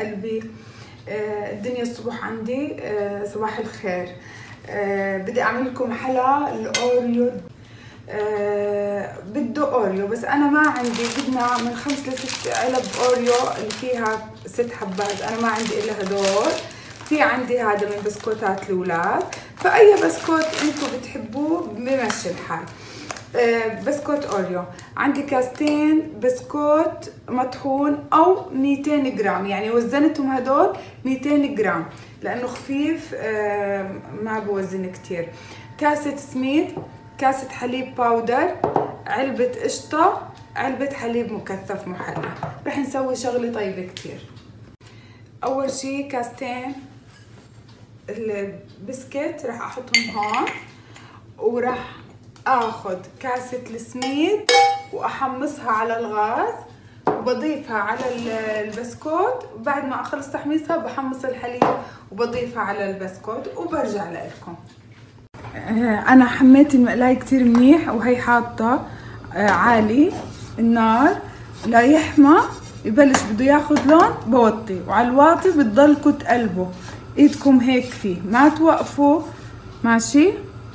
قلبي. الدنيا الصبح عندي. صباح الخير. بدي اعمل لكم حلا الاوريو. بده اوريو بس انا ما عندي، بدنا من 5 ل 6 علب اوريو اللي فيها 6 حبات، انا ما عندي الا هدول. في عندي هذا من بسكوتات الاولاد، فاي بسكوت انتم بتحبوه بمشي الحال. بسكوت اوريو. عندي كاستين بسكوت مطحون او 200 جرام، يعني وزنتهم هدول 200 جرام لانه خفيف، ما بوزن كتير. كاسة سميد، كاسة حليب باودر، علبة قشطة، علبة حليب مكثف محلى. رح نسوي شغلة طيبة كتير. اول شي كاستين البسكت رح احطهم هون، ورح اخذ كاسة السميد واحمصها على الغاز وبضيفها على البسكوت، وبعد ما اخلص تحميصها بحمص الحليب وبضيفها على البسكوت وبرجع لكم. انا حميت المقلاية كتير منيح، وهي حاطة عالي النار ليحمى، يبلش بده ياخد لون بوطي، وعلى الواطي بتضلكوا تقلبوا ايدكم هيك فيه، ما توقفوا. ماشي.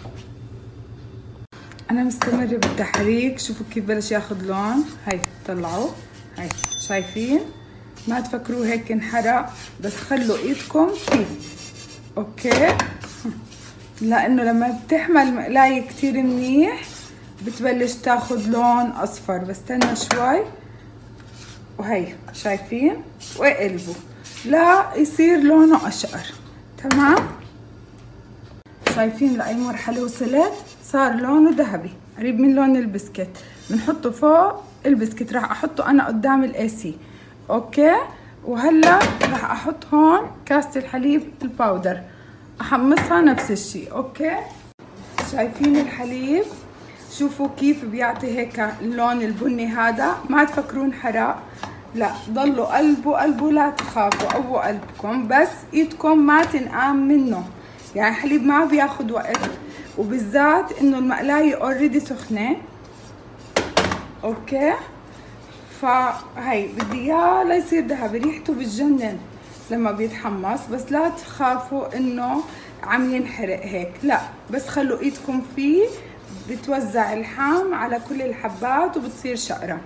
انا مستمرة بالتحريك. شوفوا كيف بلش ياخد لون. هاي طلعوا، هاي شايفين؟ ما تفكروا هيك انحرق، بس خلوا ايدكم فيه. اوكي، لانه لما بتحمى المقلاية كتير منيح بتبلش تاخد لون اصفر. بستنى شوي، وهي شايفين؟ واقلبوا لا يصير لونه اشقر. تمام؟ شايفين لاي مرحلة وصلت؟ صار لونه ذهبي قريب من لون البسكت. بنحطه فوق البسكت. راح احطه انا قدام الاي سي. اوكي، وهلا راح احط هون كاسة الحليب الباودر، احمصها نفس الشيء. اوكي، شايفين الحليب؟ شوفوا كيف بيعطي هيك اللون البني هذا. ما تفكرون حرق، لا، ضلوا قلبوا قلبوا، لا تخافوا، قووا قلبكم، بس ايدكم ما تنقام منه. يعني الحليب ما بياخد وقت، وبالذات انه المقلاية اوريدي سخنة. اوكي، فهي بدي اياه ليصير ذهبي، ريحته بتجنن لما بيتحمص. بس لا تخافوا انه عم ينحرق هيك، لا، بس خلوا ايدكم فيه، بتوزع الحام على كل الحبات وبتصير شقرة.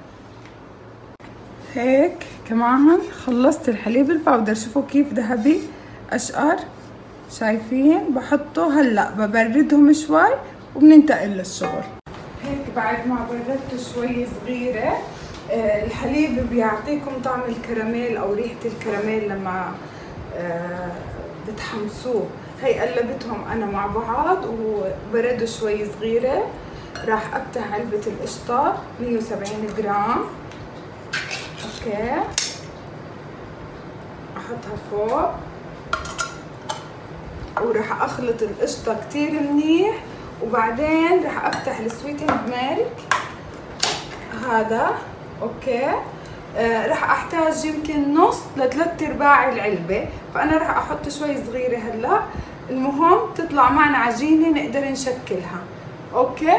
هيك كمان خلصت الحليب الباودر. شوفوا كيف ذهبي اشقر. شايفين؟ بحطه هلا ببردهم شوي وبننتقل للشغل. هيك بعد ما بردته شوي صغيرة، الحليب بيعطيكم طعم الكراميل او ريحة الكراميل لما بتحمصوه. هي قلبتهم انا مع بعض وبردوا شوي صغيرة. راح افتح علبة القشطة 170 جرام. اوكي، احطها فوق، وراح اخلط القشطة كتير منيح، وبعدين راح افتح السويتند ميلك هذا. اوكي، راح احتاج يمكن نص ل3 ارباع العلبة، فانا راح احط شوي صغيرة هلا. المهم تطلع معنا عجينة نقدر نشكلها. اوكي،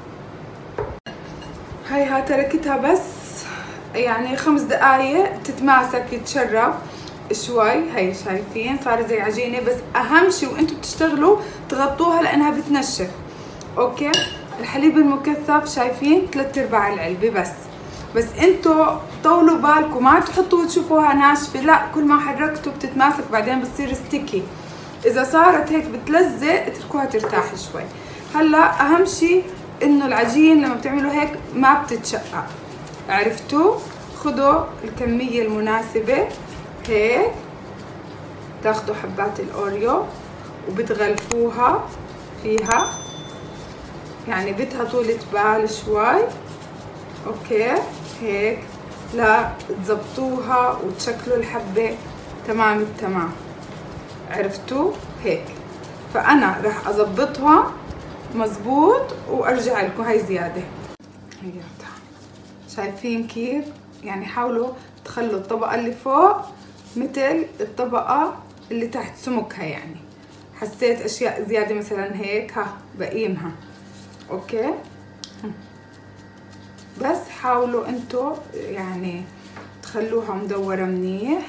هيها تركتها بس يعني 5 دقايق تتماسك، يتشرب شوي. هي شايفين صار زي عجينة، بس اهم شي وانتم بتشتغلوا تغطوها لانها بتنشف. اوكي، الحليب المكثف شايفين 3 ارباع العلبة بس انتوا طولوا بالكم ما تحطوا وتشوفوها ناشفة، لا، كل ما حركتوا بتتماسك بعدين بتصير ستيكي. اذا صارت هيك بتلزق اتركوها ترتاح شوي. هلا اهم شي انه العجين لما بتعملوا هيك ما بتتشقق. عرفتوا؟ خذوا الكمية المناسبة. هيك تاخدوا حبات الاوريو وبتغلفوها فيها، يعني بدها طولة بال شوي. اوكي، هيك لا تزبطوها وتشكلوا الحبة تمام التمام. عرفتوا؟ هيك. فانا رح اضبطها مزبوط وارجع لكم. هاي زيادة. هياتها شايفين كيف؟ يعني حاولوا تخلوا الطبقة اللي فوق مثل الطبقة اللي تحت سمكها. يعني حسيت اشياء زيادة مثلا هيك، ها بقيمها. اوكي، بس حاولوا انتو يعني تخلوها مدورة منيح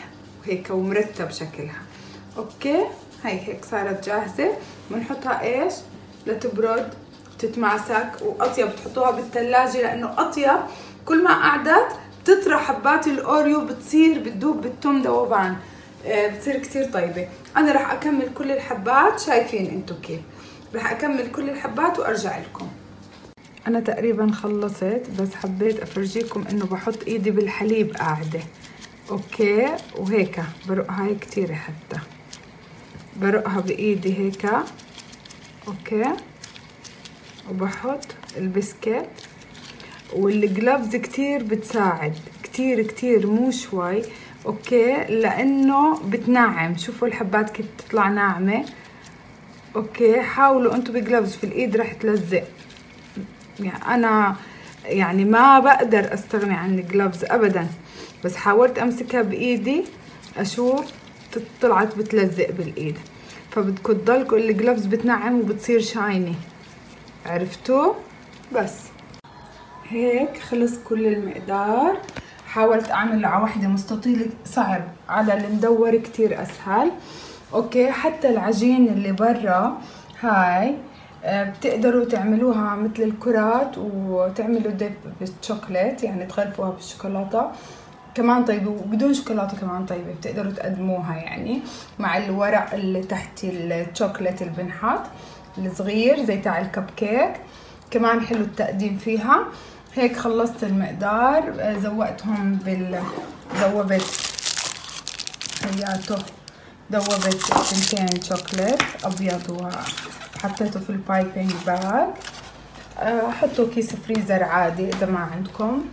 وهيك ومرتب شكلها. اوكي هي هيك صارت جاهزة. بنحطها ايش لتبرد تتماسك، واطيب تحطوها بالثلاجة لانه اطيب كل ما قعدت بتطرى حبات الاوريو بتصير بتدوب بالتوم ذوبان، بتصير كتير طيبة. انا راح اكمل كل الحبات، شايفين انتو كيف راح اكمل كل الحبات وارجع لكم. انا تقريبا خلصت، بس حبيت افرجيكم انه بحط ايدي بالحليب قاعدة. اوكي وهيك برقها هيك كتير، حتى برقها بايدي هيك. اوكي وبحط البسكت، والجلافز كتير بتساعد، كتير كتير مو شوي. اوكي لانه بتنعم، شوفوا الحبات كيف بتطلع ناعمة. اوكي حاولوا انتو بجلافز في الايد راح تلزق، يعني انا يعني ما بقدر استغني عن الجلافز ابدا، بس حاولت امسكها بايدي اشوف طلعت بتلزق بالايد. فبدكم تضلكم الجلافز بتنعم وبتصير شايني، عرفتوا؟ بس هيك خلص كل المقدار. حاولت اعمل على وحده مستطيله صعب، على المدور كتير اسهل. اوكي حتى العجين اللي برا هاي بتقدروا تعملوها مثل الكرات وتعملوا ديب بالشوكولات، يعني تغلفوها بالشوكولاته كمان طيبه، وبدون شوكولاته كمان طيبه، بتقدروا تقدموها يعني مع الورق اللي تحت الشوكولات اللي بنحط الصغير زي تاع الكب كيك، كمان حلو التقديم فيها. هيك خلصت المقدار، زوقتهم ذوبت خياته، ذوبت ثنتين شوكولات ابيض وحطيته في البايبنج باج. حطوا كيس فريزر عادي اذا ما عندكم،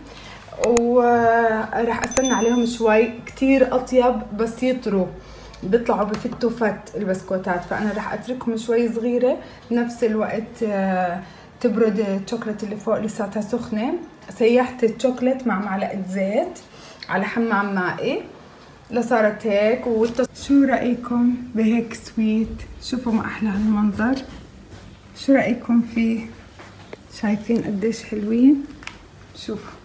وراح استنى عليهم شوي. كتير اطيب بس يطروا بيطلعوا بفتوا فت البسكوتات، فانا راح اتركهم شوي صغيره. بنفس الوقت تبرد الشوكولات اللي فوق لساتها سخنه. سيحت الشوكولات مع معلقه زيت على حمام مائي لصارت هيك. شو رايكم بهيك سويت؟ شوفوا ما احلى هالمنظر، شو رايكم فيه؟ شايفين قديش حلوين؟ شوفوا